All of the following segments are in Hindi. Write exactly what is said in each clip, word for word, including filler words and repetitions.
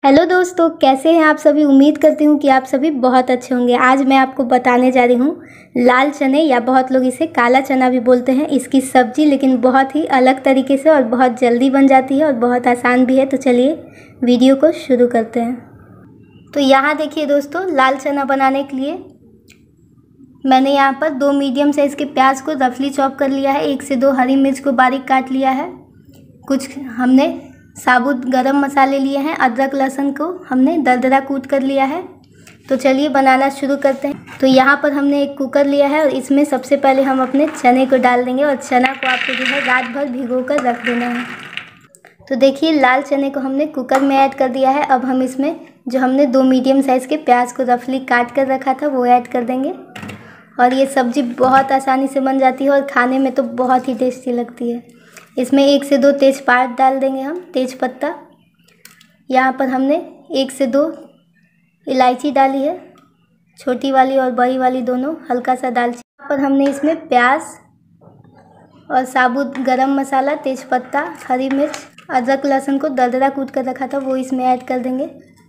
हेलो दोस्तों, कैसे हैं आप सभी। उम्मीद करती हूँ कि आप सभी बहुत अच्छे होंगे। आज मैं आपको बताने जा रही हूँ लाल चने या बहुत लोग इसे काला चना भी बोलते हैं, इसकी सब्जी, लेकिन बहुत ही अलग तरीके से और बहुत जल्दी बन जाती है और बहुत आसान भी है। तो चलिए वीडियो को शुरू करते हैं। तो यहाँ देखिए दोस्तों, लाल चना बनाने के लिए मैंने यहाँ पर दो मीडियम साइज़ के प्याज को रफली चॉप कर लिया है। एक से दो हरी मिर्च को बारीक काट लिया है। कुछ हमने साबुत गरम मसाले लिए हैं। अदरक लहसुन को हमने दरदरा कूट कर लिया है। तो चलिए बनाना शुरू करते हैं। तो यहाँ पर हमने एक कुकर लिया है और इसमें सबसे पहले हम अपने चने को डाल देंगे और चना को आपको जो है रात भर भिगो कर रख देना है। तो देखिए, लाल चने को हमने कुकर में ऐड कर दिया है। अब हम इसमें जो हमने दो मीडियम साइज़ के प्याज को रफली काट कर रखा था वो ऐड कर देंगे। और ये सब्ज़ी बहुत आसानी से बन जाती है और खाने में तो बहुत ही टेस्टी लगती है। इसमें एक से दो तेज़पात डाल देंगे हम, तेज पत्ता। यहाँ पर हमने एक से दो इलायची डाली है, छोटी वाली और बड़ी वाली दोनों, हल्का सा दालचीनी। यहाँ पर हमने इसमें प्याज और साबुत गरम मसाला, तेज पत्ता, हरी मिर्च, अदरक लहसुन को दरदरा कूट कर रखा था वो इसमें ऐड कर देंगे।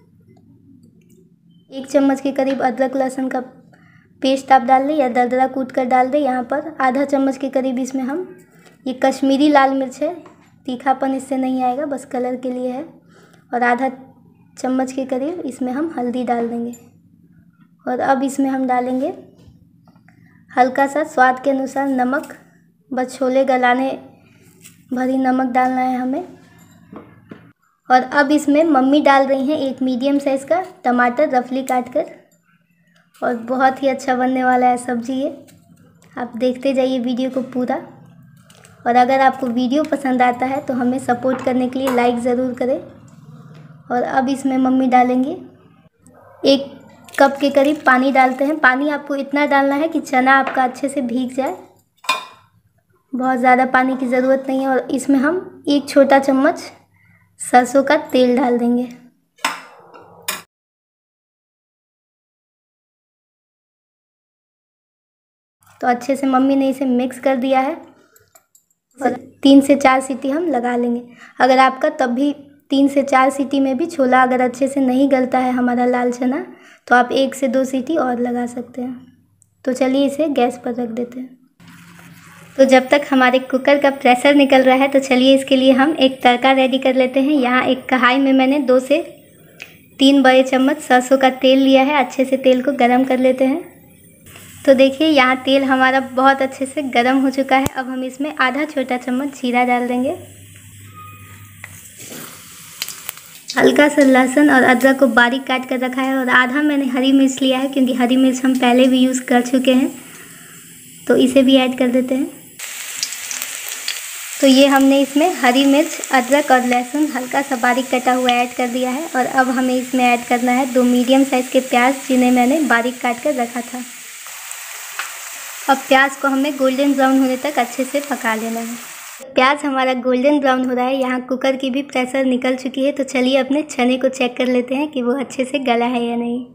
एक चम्मच के करीब अदरक लहसुन का पेस्ट आप डाल दें या दरदरा कूट कर डाल दें। यहाँ पर आधा चम्मच के करीब इसमें हम, ये कश्मीरी लाल मिर्च है, तीखापन इससे नहीं आएगा, बस कलर के लिए है। और आधा चम्मच के करीब इसमें हम हल्दी डाल देंगे। और अब इसमें हम डालेंगे हल्का सा स्वाद के अनुसार नमक, बस छोले गलाने भरी नमक डालना है हमें। और अब इसमें मम्मी डाल रही हैं एक मीडियम साइज़ का टमाटर रफली काट कर। और बहुत ही अच्छा बनने वाला है सब्ज़ी ये, आप देखते जाइए वीडियो को पूरा। और अगर आपको वीडियो पसंद आता है तो हमें सपोर्ट करने के लिए लाइक ज़रूर करें। और अब इसमें मम्मी डालेंगे एक कप के करीब पानी डालते हैं। पानी आपको इतना डालना है कि चना आपका अच्छे से भीग जाए, बहुत ज़्यादा पानी की ज़रूरत नहीं है। और इसमें हम एक छोटा चम्मच सरसों का तेल डाल देंगे। तो अच्छे से मम्मी ने इसे मिक्स कर दिया है और तीन से चार सीटी हम लगा लेंगे। अगर आपका तब भी तीन से चार सीटी में भी छोला अगर अच्छे से नहीं गलता है हमारा लाल चना, तो आप एक से दो सीटी और लगा सकते हैं। तो चलिए इसे गैस पर रख देते हैं। तो जब तक हमारे कुकर का प्रेशर निकल रहा है तो चलिए इसके लिए हम एक तड़का रेडी कर लेते हैं। यहाँ एक कढ़ाई में मैंने दो से तीन बड़े चम्मच सरसों का तेल लिया है। अच्छे से तेल को गरम कर लेते हैं। तो देखिए, यहाँ तेल हमारा बहुत अच्छे से गर्म हो चुका है। अब हम इसमें आधा छोटा चम्मच जीरा डाल देंगे। हल्का सा लहसुन और अदरक को बारीक काट कर रखा है और आधा मैंने हरी मिर्च लिया है, क्योंकि हरी मिर्च हम पहले भी यूज़ कर चुके हैं। तो इसे भी ऐड कर देते हैं। तो ये हमने इसमें हरी मिर्च, अदरक और लहसुन हल्का सा बारीक कटा हुआ ऐड कर दिया है। और अब हमें इसमें ऐड करना है दो मीडियम साइज़ के प्याज, जिन्हें मैंने बारीक काट कर रखा था। अब प्याज को हमें गोल्डन ब्राउन होने तक अच्छे से पका लेना है। प्याज हमारा गोल्डन ब्राउन हो रहा है। यहाँ कुकर की भी प्रेशर निकल चुकी है। तो चलिए अपने चने को चेक कर लेते हैं कि वो अच्छे से गला है या नहीं।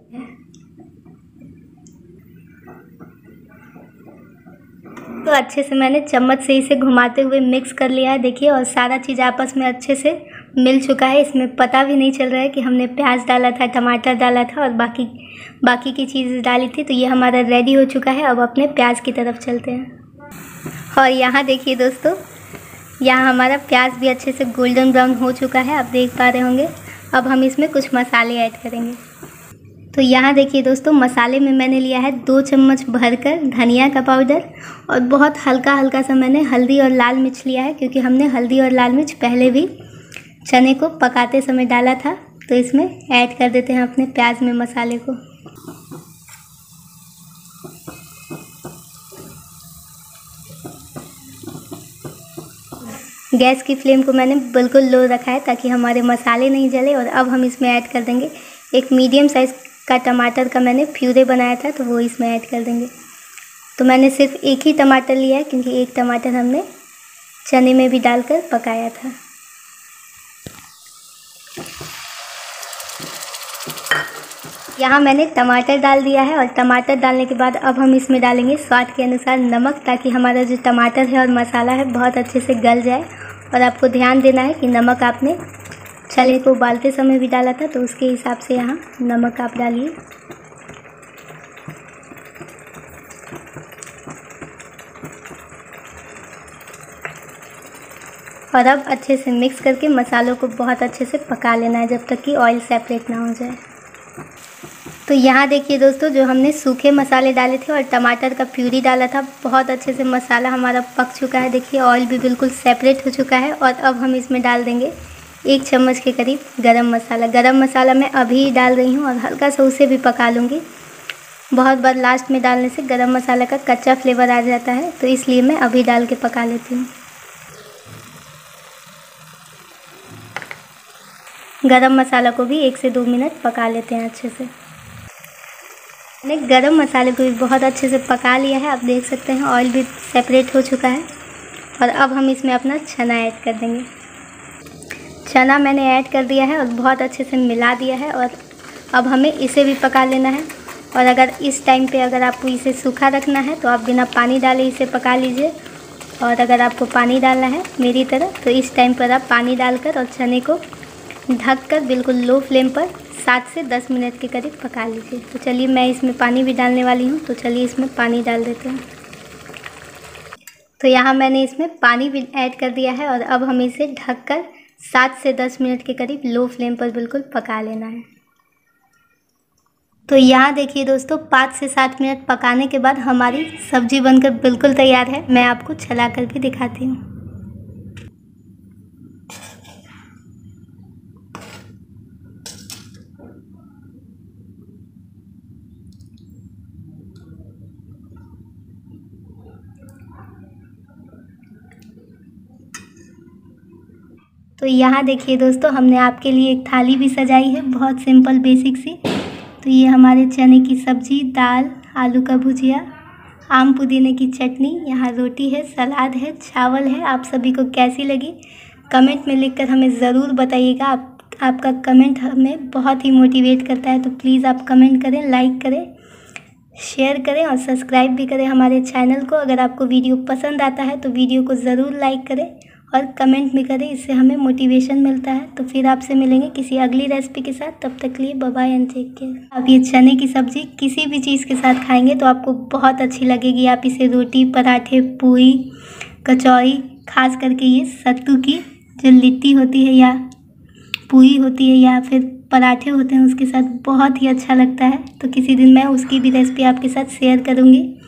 तो अच्छे से मैंने चम्मच से इसे घुमाते हुए मिक्स कर लिया है, देखिए। और सारा चीज़ आपस में अच्छे से मिल चुका है। इसमें पता भी नहीं चल रहा है कि हमने प्याज डाला था, टमाटर डाला था और बाकी बाकी की चीज़ डाली थी। तो ये हमारा रेडी हो चुका है। अब अपने प्याज की तरफ चलते हैं। और यहाँ देखिए दोस्तों, यहाँ हमारा प्याज भी अच्छे से गोल्डन ब्राउन हो चुका है, आप देख पा रहे होंगे। अब हम इसमें कुछ मसाले ऐड करेंगे। तो यहाँ देखिए दोस्तों, मसाले में मैंने लिया है दो चम्मच भरकर धनिया का पाउडर और बहुत हल्का हल्का सा मैंने हल्दी और लाल मिर्च लिया है, क्योंकि हमने हल्दी और लाल मिर्च पहले भी चने को पकाते समय डाला था। तो इसमें ऐड कर देते हैं अपने प्याज में मसाले को। गैस की फ्लेम को मैंने बिल्कुल लो रखा है ताकि हमारे मसाले नहीं जले। और अब हम इसमें ऐड कर देंगे एक मीडियम साइज़ का टमाटर का मैंने प्यूरे बनाया था, तो वो इसमें ऐड कर देंगे। तो मैंने सिर्फ एक ही टमाटर लिया है, क्योंकि एक टमाटर हमने चने में भी डालकर पकाया था। यहाँ मैंने टमाटर डाल दिया है और टमाटर डालने के बाद अब हम इसमें डालेंगे स्वाद के अनुसार नमक, ताकि हमारा जो टमाटर है और मसाला है बहुत अच्छे से गल जाए। और आपको ध्यान देना है कि नमक आपने चने को उबालते समय भी डाला था, तो उसके हिसाब से यहाँ नमक आप डालिए। और अब अच्छे से मिक्स करके मसालों को बहुत अच्छे से पका लेना है जब तक कि ऑयल सेपरेट ना हो जाए। तो यहाँ देखिए दोस्तों, जो हमने सूखे मसाले डाले थे और टमाटर का प्यूरी डाला था, बहुत अच्छे से मसाला हमारा पक चुका है। देखिए ऑयल भी बिल्कुल सेपरेट हो चुका है। और अब हम इसमें डाल देंगे एक चम्मच के करीब गरम मसाला। गरम मसाला मैं अभी डाल रही हूँ और हल्का सा उसे भी पका लूँगी। बहुत बार लास्ट में डालने से गरम मसाला का कच्चा फ्लेवर आ जाता है, तो इसलिए मैं अभी डाल के पका लेती हूँ। गरम मसाला को भी एक से दो मिनट पका लेते हैं अच्छे से। मैंने गरम मसाले को भी बहुत अच्छे से पका लिया है। आप देख सकते हैं ऑयल भी सेपरेट हो चुका है। और अब हम इसमें अपना चना ऐड कर देंगे। चना मैंने ऐड कर दिया है और बहुत अच्छे से मिला दिया है। और अब हमें इसे भी पका लेना है। और अगर इस टाइम पे अगर आपको इसे सूखा रखना है तो आप बिना पानी डाले इसे पका लीजिए। और अगर आपको पानी डालना है मेरी तरह, तो इस टाइम पर आप पानी डालकर और चने को ढककर बिल्कुल लो फ्लेम पर सात से दस मिनट के करीब पका लीजिए। तो चलिए मैं इसमें पानी भी डालने वाली हूँ, तो चलिए इसमें पानी डाल देते हैं। तो यहाँ मैंने इसमें पानी भी ऐड कर दिया है और अब हमें इसे ढककर सात से दस मिनट के करीब लो फ्लेम पर बिल्कुल पका लेना है। तो यहाँ देखिए दोस्तों, पाँच से सात मिनट पकाने के बाद हमारी सब्जी बनकर बिल्कुल तैयार है। मैं आपको चला कर भी दिखाती हूँ। तो यहाँ देखिए दोस्तों, हमने आपके लिए एक थाली भी सजाई है, बहुत सिंपल बेसिक सी। तो ये हमारे चने की सब्ज़ी, दाल, आलू का भुजिया, आम पुदीने की चटनी, यहाँ रोटी है, सलाद है, चावल है। आप सभी को कैसी लगी कमेंट में लिखकर हमें ज़रूर बताइएगा। आप आपका कमेंट हमें बहुत ही मोटिवेट करता है। तो प्लीज़ आप कमेंट करें, लाइक करें, शेयर करें और सब्सक्राइब भी करें हमारे चैनल को। अगर आपको वीडियो पसंद आता है तो वीडियो को ज़रूर लाइक करें और कमेंट भी करें, इससे हमें मोटिवेशन मिलता है। तो फिर आपसे मिलेंगे किसी अगली रेसिपी के साथ। तब तक के लिए bye bye and take care. आप ये चने की सब्ज़ी किसी भी चीज़ के साथ खाएंगे तो आपको बहुत अच्छी लगेगी। आप इसे रोटी, पराठे, पूरी, कचौड़ी, खास करके ये सत्तू की जो लिट्टी होती है या पूरी होती है या फिर पराठे होते हैं, उसके साथ बहुत ही अच्छा लगता है। तो किसी दिन मैं उसकी भी रेसिपी आपके साथ शेयर करूँगी।